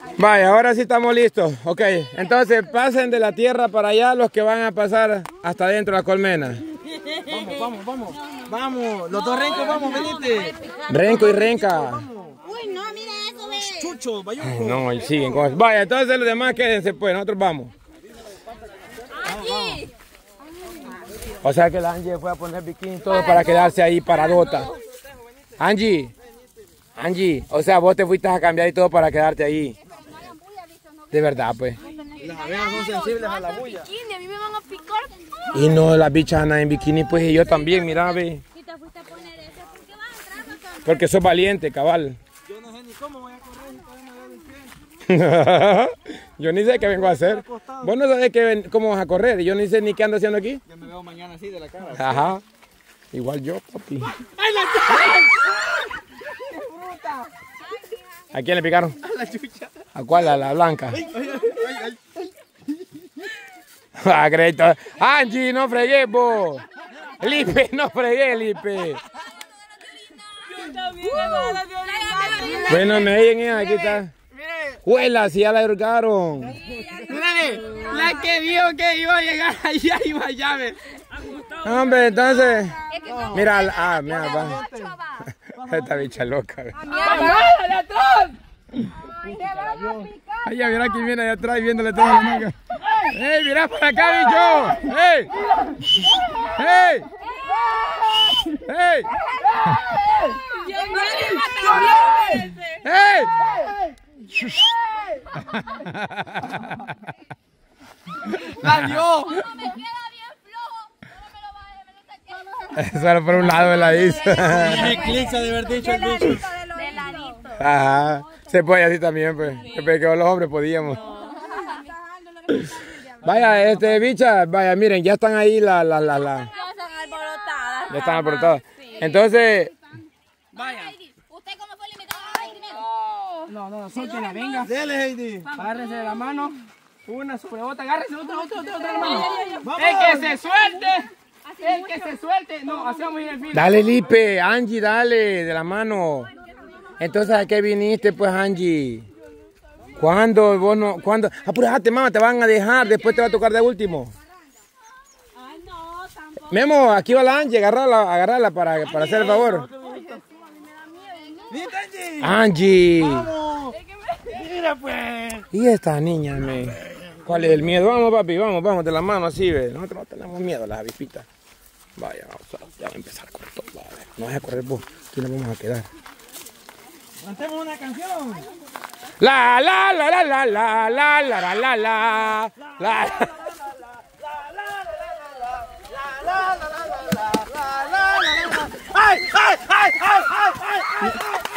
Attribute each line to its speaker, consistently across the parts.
Speaker 1: Vaya, ahora sí estamos listos. Ok, entonces pasen de la tierra para allá los que van a pasar hasta dentro de la colmena.
Speaker 2: Vamos, los dos rencos, vamos, venite.
Speaker 1: Renco y renca.
Speaker 3: Uy, no, mira eso, ve.
Speaker 2: Chucho, bayuco.
Speaker 1: No, y siguen con eso. Vaya, entonces los demás quédense pues, nosotros vamos.
Speaker 3: Aquí.
Speaker 1: O sea que la Angie fue a poner bikini y todo para quedarse ahí paradota. Angie, o sea, vos te fuiste a cambiar y todo para quedarte ahí. De verdad, pues.
Speaker 2: Las abejas son sensibles a la bulla.
Speaker 3: A mí me van a picar.
Speaker 1: Y no, las bichas andan en bikini, pues, y yo también, mira, ve.
Speaker 3: Si te fuiste a poner eso, ¿por qué vas a entrar acá?
Speaker 1: Porque sos valiente, cabal.
Speaker 2: Yo no sé ni cómo voy a correr, ni todavía me veo el pie.
Speaker 1: Yo ni sé qué vengo a hacer. Vos no sabés cómo vas a correr, y yo ni sé ni qué ando haciendo aquí.
Speaker 2: Yo me veo mañana así de la cara.
Speaker 1: Ajá. Igual yo, papi.
Speaker 2: ¡Ay, la fruta!
Speaker 1: ¿A quién le picaron?
Speaker 2: A la chucha.
Speaker 1: ¿A cuál? A la blanca. Ah, crédito. Angie, no fregué, vos. Lipe, no fregué, Lipe. Bueno, me oyen, aquí está. Huela, si ya la educaron.
Speaker 2: Mírale, la que vio que iba a llegar allá iba a llave.
Speaker 1: Hombre, entonces. Mira, mira, va. Esta bicha loca.
Speaker 2: ¡Agárrale atrás!
Speaker 1: Ay, ya mira quién viene allá atrás viéndole toda la manga. ¡Ey, mira para acá, bicho! ¡Ey! ¡Ey! ¡Ey! ¡Ey!
Speaker 2: ¡La dio!
Speaker 3: Me queda bien flojo. No me lo vayas,
Speaker 1: Solo por un lado me la hizo.
Speaker 2: Mi eclipse de haber dicho el bicho.
Speaker 3: de ladito.
Speaker 1: Ajá. Se puede así también, pues. Que los hombres podíamos. Vaya, bicha, vaya, miren, ya están ahí
Speaker 3: Ya están alborotadas.
Speaker 1: ya están alborotadas. Entonces,
Speaker 2: Vaya.
Speaker 3: ¿Usted cómo fue el invitado a primero?
Speaker 2: No, suéltela, venga. Dele, Heidi. Agárrense de la mano. Una sobre otra, agárrense otra hermano. ¡El que se suelte! ¡El que se suelte! No, así vamos a ir al fin.
Speaker 1: dale, Lipe, Angie, dale, de la mano. Entonces, ¿a qué viniste, pues, Angie? ¿Cuándo? Vos no, ¿cuándo? Apúrate, mamá, te van a dejar, después te va a tocar de último.
Speaker 3: Ay, no, tampoco.
Speaker 1: Memo, aquí va la Angie, agarrarla para hacer el favor.
Speaker 2: ¡Viste, Angie!
Speaker 1: Angie.
Speaker 2: ¡Vamos! Mira, pues.
Speaker 1: Y esta niña, ¿cuál es el miedo? Vamos, papi, vamos, de la mano así, ve. Nosotros no tenemos miedo a las avispitas. Vaya, ya va a empezar a correr todo. A ver, no vas a correr vos, aquí nos vamos a quedar.
Speaker 2: Cantemos una canción.
Speaker 1: La la la la la la la la la la la.
Speaker 2: ¡Ay, ay, ay, ay, ay, ay!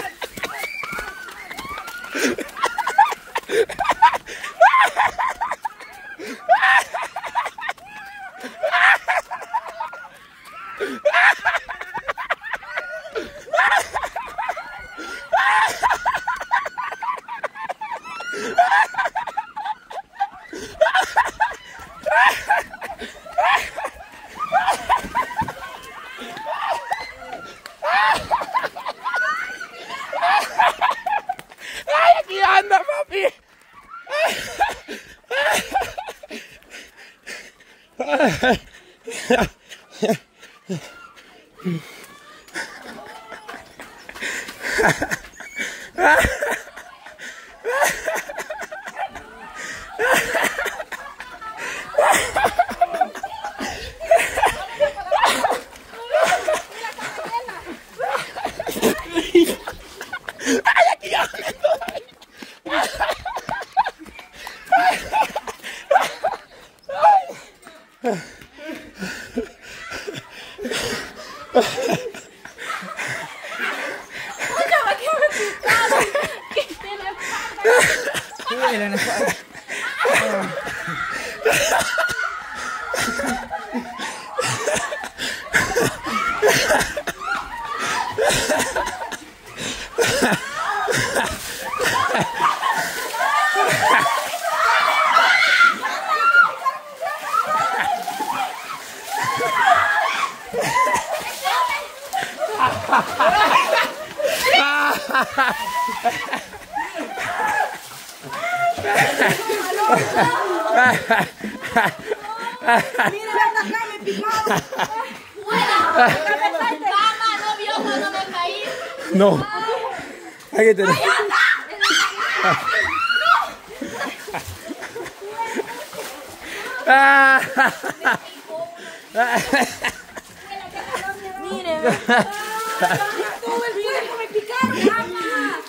Speaker 1: Aquí anda, papi.
Speaker 3: Cama, no vio cuando me caí.
Speaker 1: No. Hay que tener.
Speaker 3: Mire, todo el cuerpo me picaron, cama.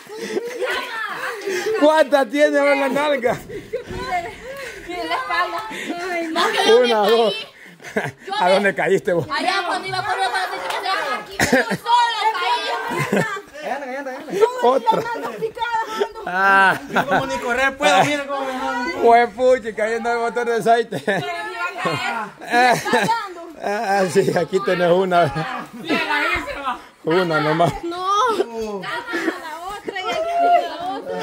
Speaker 1: ¿Cuántas tiene en la nalga?
Speaker 3: Mire la espalda.
Speaker 1: Una, dos. ¿A dónde caíste vos?
Speaker 3: Allá cuando iba a correr para aquí, solo caí.
Speaker 1: Otra. Ah.
Speaker 2: No como ni correr puedo, miren cómo me van.
Speaker 1: Fue puchi, cayendo el motor de aceite. Sí, aquí tenés una. Una nomás.
Speaker 3: No. La otra y la otra.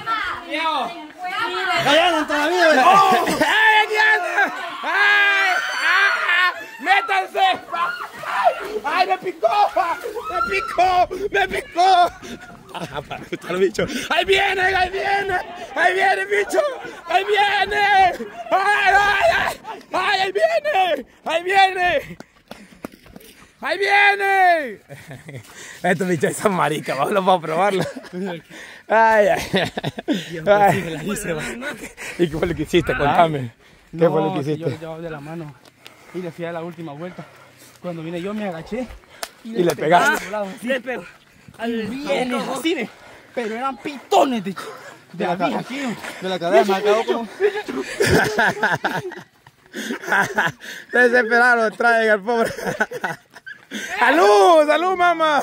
Speaker 2: Ahí andan todavía.
Speaker 1: ¡Ay, aquí anda! ¡Ay! ¡Métanse! ¡Ay, me picó! ¡Me picó! ¡Me picó! Para escuchar los bichos. ¡Ahí viene! ¡Ahí viene! ¡Ahí viene el bicho! ¡Ahí viene! ¡Ay, ay, ay! ¡Ay, ahí viene! ¡Ahí viene! ¡Ahí viene! Estos bichos son maricas, vamos a probarlo. Ay, ay, ay. ¿Y qué fue lo que hiciste? Contame. ¿Qué fue lo que hiciste?
Speaker 2: Yo le llevaba de la mano y le fui a la última vuelta. Cuando vine yo me agaché
Speaker 1: Y le pegaste.
Speaker 2: Sí, pero viene así, pero eran pitones de la vieja aquí. De la cadera me acabó como...
Speaker 1: Desesperado, traen al pobre. ¡Salud! ¡Salud, mamá!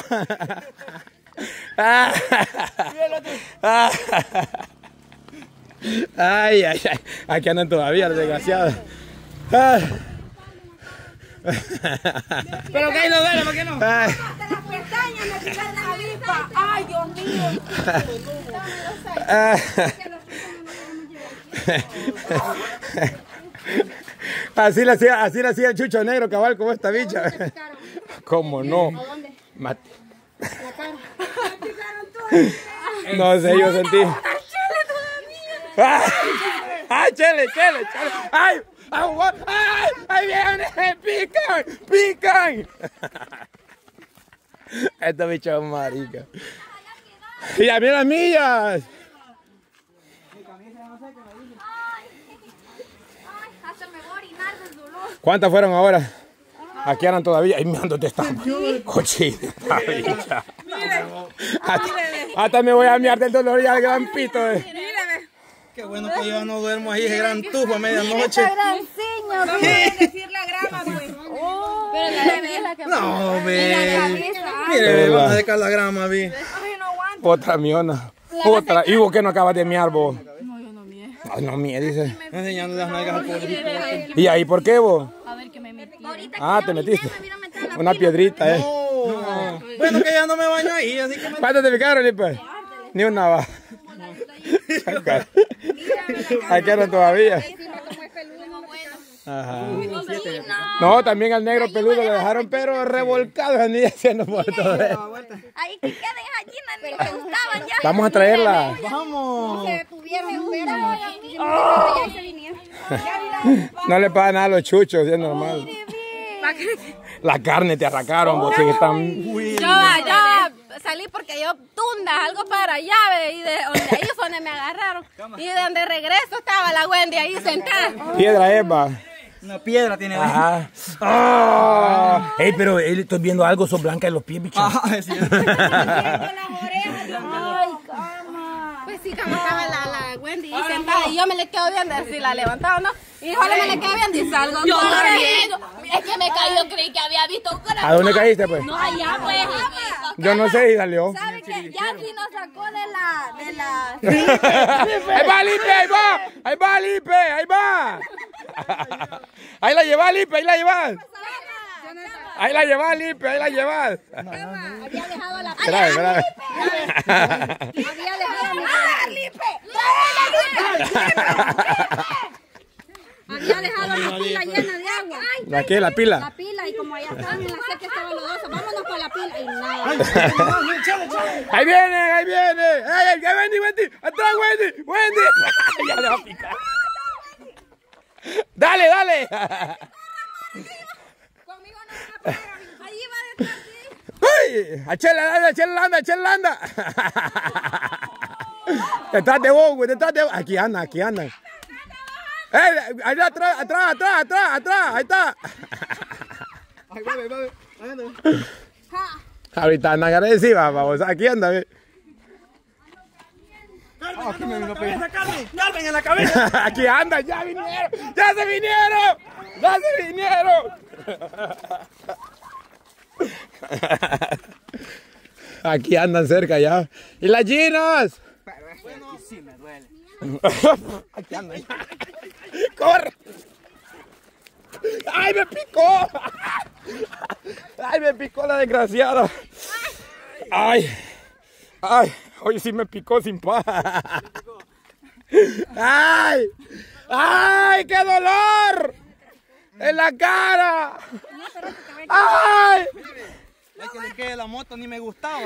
Speaker 1: Ay, ay, ay. Aquí andan todavía, los desgraciados.
Speaker 2: Pero que ahí no duele, ¿por qué no?
Speaker 1: Ay.
Speaker 3: Hasta las pestañas me picaron la avispa. Ay, Dios mío.
Speaker 1: Así le hacía el Chucho Negro, cabal, como esta bicha. ¿Cómo no? Mate. No sé, yo sentí. ¡Ay, chele! ¡Ay! ¡Ay! ¡Ahí viene! ¡Pican! ¡Pican! Esta bicha es marica. ¡Y a mí las millas!
Speaker 3: Hasta me voy a orinar del dolor.
Speaker 1: ¿Cuántas fueron ahora? Aquí andan todavía. Ay, mirándote esta cochina, esta bicha. Hasta me voy a mirar del dolor y al gran pito.
Speaker 2: Qué bueno que yo no duermo ahí, ese gran tufo a medianoche.
Speaker 3: No pueden decir la grama, pues. Pero la de la que
Speaker 2: No, ve.
Speaker 1: Pero
Speaker 2: Mire,
Speaker 1: va.
Speaker 2: vamos a dejar la grama, vi.
Speaker 3: Ay, no aguanto.
Speaker 1: Otra miona. Otra. ¿Y vos qué no acabas de miar vos?
Speaker 3: No, yo no mié.
Speaker 1: Ay, no mie, dice.
Speaker 2: Enseñando las nalgas al pobrecito.
Speaker 1: ¿Y ahí por qué vos?
Speaker 3: A ver que me metí.
Speaker 1: Ah, te metiste. Una piedrita,
Speaker 2: No. Bueno, que ya no me baño ahí, así que me...
Speaker 1: ¿Cuánto te picaron, Lipe? Ni una va. Hay que todavía. Ajá. No, también al negro peludo lo dejaron, pero revolcado, venía haciendo por todo eso.
Speaker 3: Ahí que queden gallinas, ni me gustaban ya.
Speaker 1: Vamos a traerla.
Speaker 2: ¡Vamos!
Speaker 3: Se tuvieron pero ya se vinieron.
Speaker 1: No le pasa nada a los chuchos, es normal. La carne te arrancaron, vos sí que están...
Speaker 3: Yo salí porque yo tunda algo para llave y de donde ahí fue donde me agarraron. Y de donde regreso estaba la Wendy ahí sentada.
Speaker 1: Piedra Eva.
Speaker 2: Una piedra tiene ahí.
Speaker 1: Ajá. Ah. Ey, pero estoy viendo algo, son blancas en los pies, bicho.
Speaker 2: Ajá, es cierto.
Speaker 3: Las orejas, Dios mío. Ay, cama. Pues sí, como estaba la Wendy ahí sentada y yo me le quedo viendo si la levantaba o no. Y solo me le quedé viendo y salgo. Yo es que me caí, yo creí que había visto.
Speaker 1: ¿A dónde caíste, pues?
Speaker 3: No, allá pues.
Speaker 1: Yo no sé y salió.
Speaker 3: ¿Sabe que Jackie nos sacó de la...
Speaker 1: ¡Ahí va, Lipe! ¡Ahí va! ¡Ahí va, Lipe! ¡Ahí va! ¡Ahí la llevas, Lipe! ¡Ahí la llevas! ¡Ahí la llevas, Lipe! ¡Ahí la llevas!
Speaker 3: Había dejado la...
Speaker 1: Espera, espera.
Speaker 3: Había dejado la... ¡Lipe! Había dejado la pila llena de agua.
Speaker 1: ¿La qué? ¿La pila?
Speaker 3: La pila y como allá estaban en la seca estaban los dos. Vámonos por la pila y nada.
Speaker 1: ¡Ahí viene! ¡Ahí viene! ¡Ay, ay, Wendy, Wendy! ¡Atrás, Wendy! ¡Wendy! Ya le va a picar. dale.
Speaker 3: Conmigo no van a pegar. Ahí va detrás de ti.
Speaker 1: ¡Uy! ¡Echale anda! Detrás de vos, güey, detrás de vos. Aquí andan. Ahí atrás. Ahí está. Ahorita andan agresivas, vamos. Aquí anda, ve.
Speaker 2: Aquí me vino a pegar. Carmen en la cabeza.
Speaker 1: Aquí andan, ya se vinieron. Aquí andan cerca ya. ¿Y las ginas?
Speaker 2: Bueno, sí me duele.
Speaker 1: Aquí andan. ¡Corre! ¡Ay, me picó! ¡Ay, me picó la desgraciada! ¡Ay! Hoy sí me picó sin paz. ¡Ay! ¡Qué dolor! ¡En la cara! ¡Ay!
Speaker 2: Es que le quede la moto ni me gustaba.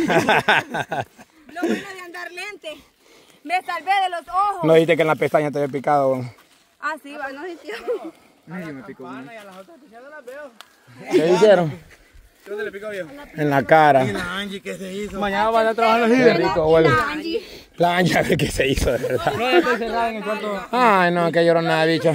Speaker 3: Lo bueno de andar lente. Me salvé de los ojos.
Speaker 1: No dijiste que en la pestaña te había picado.
Speaker 3: Ah, sí, va, no sintió.
Speaker 2: Ay, me picó. Y a las otras ya no las veo.
Speaker 1: ¿Qué hicieron?
Speaker 2: ¿Dónde le picó, viejo?
Speaker 1: En la cara.
Speaker 2: Y la Angie, ¿qué se hizo? Mañana van a trabajar los
Speaker 1: Qué
Speaker 2: líderes.
Speaker 1: rico huele.
Speaker 3: La Angie.
Speaker 1: La Angie, a ver qué se hizo, de verdad.
Speaker 2: No, ya estoy cerrada en el cuarto.
Speaker 1: Ay, no, que lloró nada, bicho.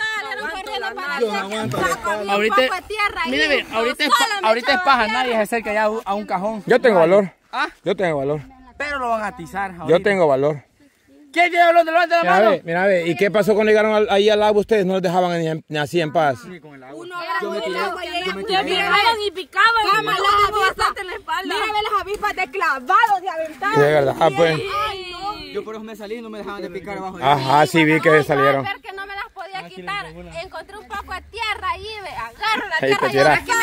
Speaker 2: Mire, ahorita es paja, nadie se acerca ya a un cajón.
Speaker 1: Yo tengo valor.
Speaker 2: ¿Ah?
Speaker 1: Yo tengo valor.
Speaker 2: Pero lo van a atizar. Ahorita.
Speaker 1: Yo tengo valor.
Speaker 2: ¿Quién tiene valor? Levante la mano.
Speaker 1: Mira, ve. ¿Y qué pasó cuando llegaron ahí al agua ustedes? ¿No los dejaban ni así en paz?
Speaker 2: Sí, con el agua.
Speaker 3: Uno agarró el agua y ellas
Speaker 4: Picaban y picaban.
Speaker 3: Cama, las avispas en la espalda. Mírame las avispas de clavados, de aventadas.
Speaker 1: De verdad, pues.
Speaker 3: Ay, no.
Speaker 2: Yo por eso me salí y no me dejaban de picar abajo.
Speaker 1: Ajá, sí vi que
Speaker 3: Ay,
Speaker 1: salieron.
Speaker 3: ver que no me las podía quitar. Encontré un poco de tierra ahí, ve. Agarro la
Speaker 1: Ahí
Speaker 3: tierra
Speaker 1: te
Speaker 3: y ahora
Speaker 1: tiras.
Speaker 3: que me